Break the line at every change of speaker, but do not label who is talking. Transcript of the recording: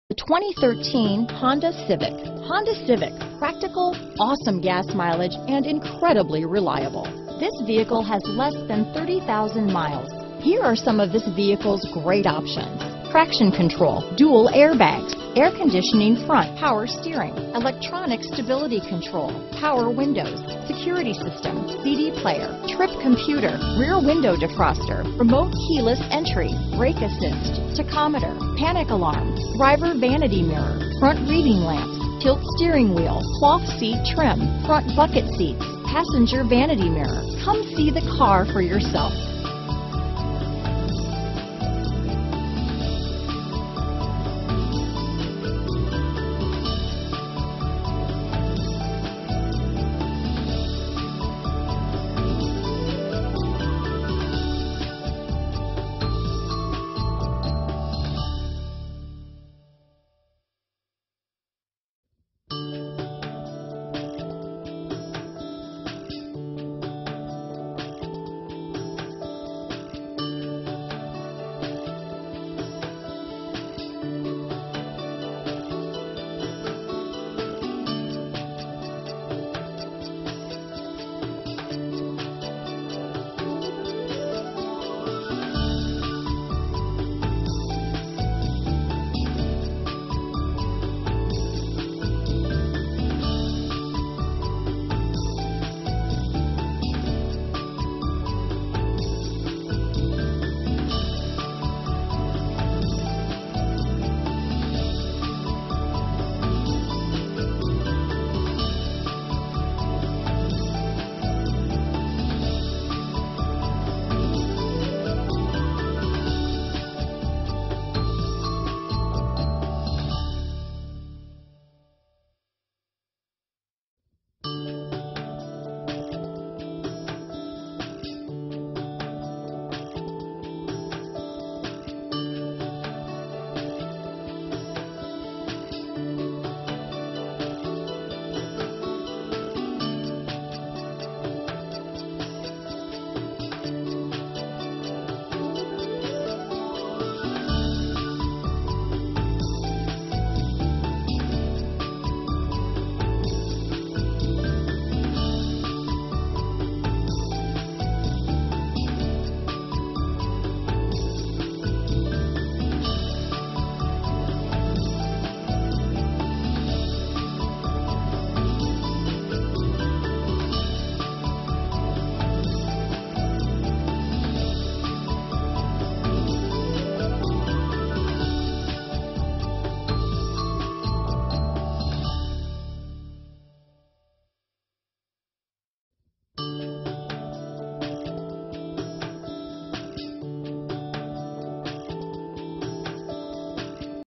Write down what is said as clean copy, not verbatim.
The 2013 Honda Civic. Honda Civic, practical, awesome gas mileage, and incredibly reliable. This vehicle has less than 30,000 miles. Here are some of this vehicle's great options: traction control, dual airbags, air conditioning front, power steering, electronic stability control, power windows, security system, CD player, trip computer, rear window defroster, remote keyless entry, brake assist, tachometer, panic alarm, driver vanity mirror, front reading lamps, tilt steering wheel, cloth seat trim, front bucket seats, passenger vanity mirror. Come see the car for yourself.